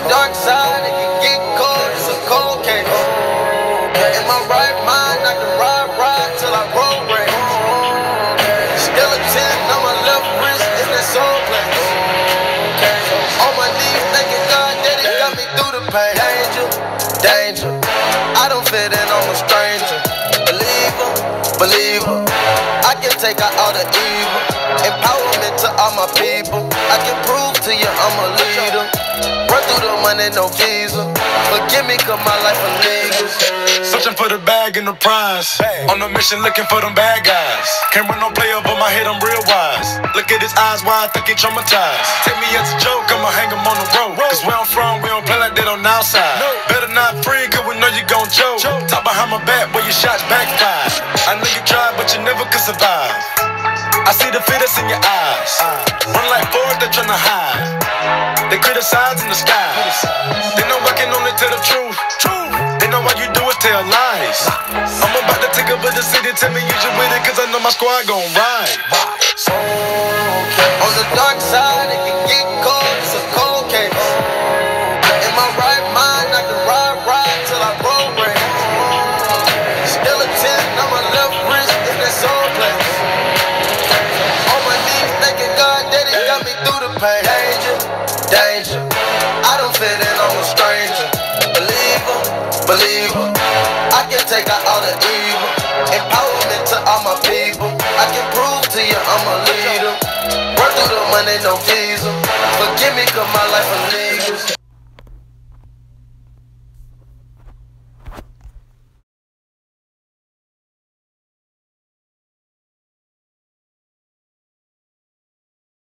dark side, it can get cold, it's a cold case. In my right mind, I can ride till I roll race. Still a 10 on my left wrist, in that soul place. On my knees, thanking God that He got me through the pain. Danger, danger, I don't fit in, I'm a stranger. Believer, I can take out all the evil. Empowerment to all my people. I can prove to you I'm a leader. Run through the money, no visa. Forgive me cause my life illegal. Searching for the bag and the prize. On a mission looking for them bad guys. Can't run no play over my head, I'm real wise. Look at his eyes, why I think he traumatized. Take me as a joke, I'ma hang him on the road. Cause where I'm from, we don't play like that on the outside. Better not free, cause we know you gon' choke. Talk behind my back, where your shots backfire. I know you tried, but you never could survive. I see the fear that's in your eyes. Run like forward, they're tryna hide. They criticize in the sky. They know I can only tell the truth. They know all you do is tell lies. I'm about to take over the city, tell me you should with it, cause I know my squad gon' ride. On the dark side, it can get cold, it's a cold case. In my right mind, I can ride till I roll race. Still a 10 on my left wrist, in that soul place. On my knees, thanking God that He got me through the pain. Danger, I don't fit in, I'm a stranger. Believer, I can take out all the evil. Empowerment to all my people. I can prove to you I'm a leader. Run through the money, no visa. Forgive me cause my life illegal.